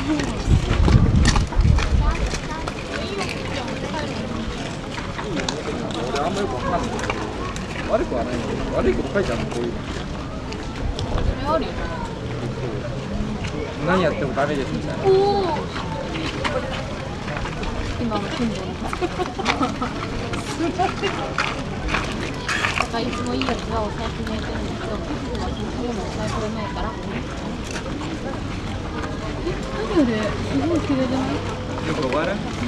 俺あんまよくわかんないけど、悪くはないんだけど、悪いこと書いてあるのこういうの。 それあるよ。 何やってもダメですみたいな。 おお。今の近所の。だからいつもいいやつはお財布に入れてるんだけど、結構はそのものお財布がないから。何あれ、すごい綺麗じゃない？ よくわかる？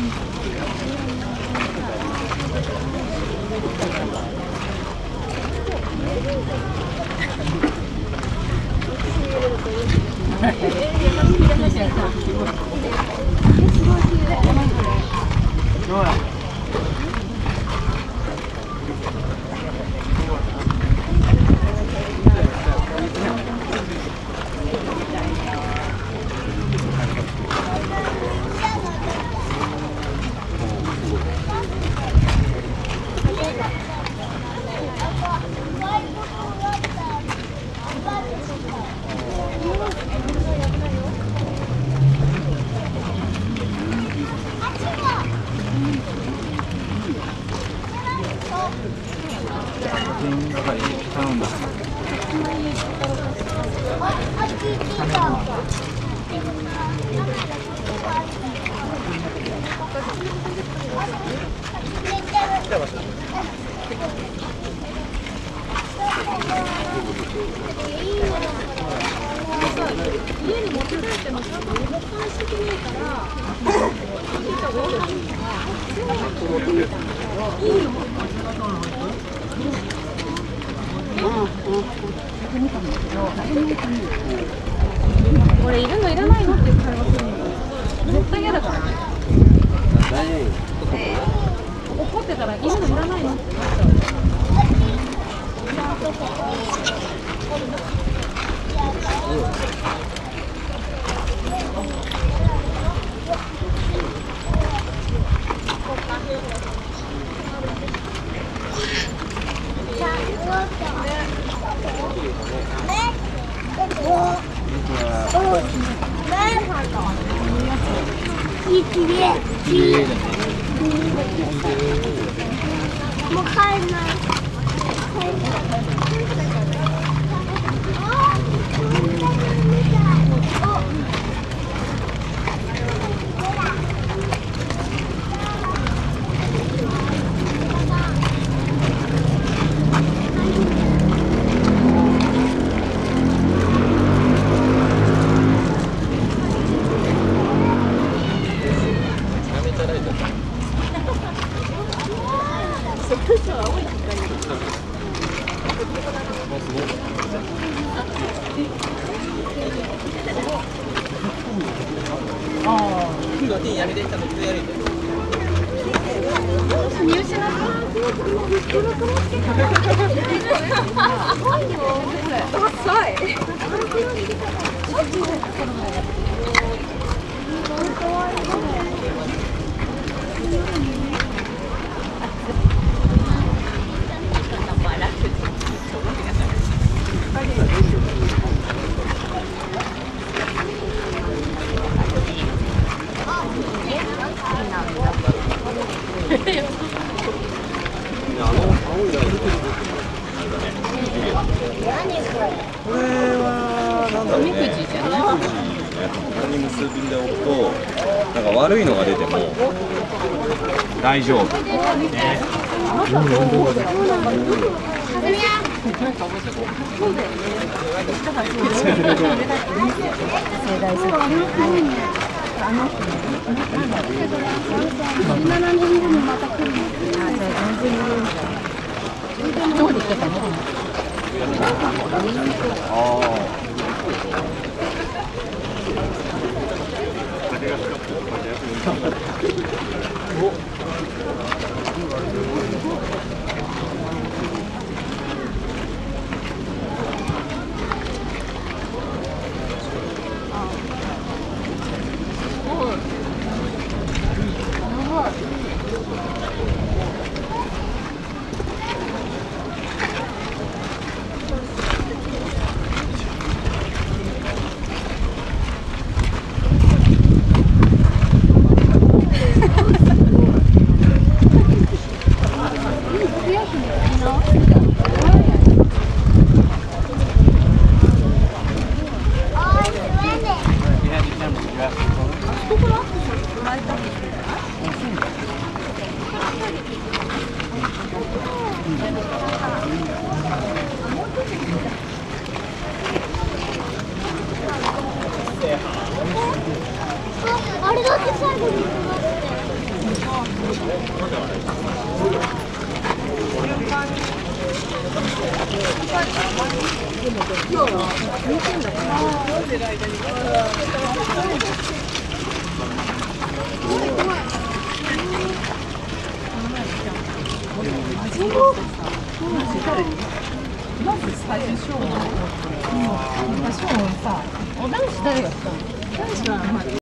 家に持って帰ってもちゃんと保管してくれるから、これいるのいらないのって会話するの絶対嫌だからね。怒ってたらいるのいらないのってなっちゃう。 もう帰んない。 悪いのが出ても大丈夫。 あれだって最後に行きますって。 まず最初ショーンさ、お男子誰が来たの？男子は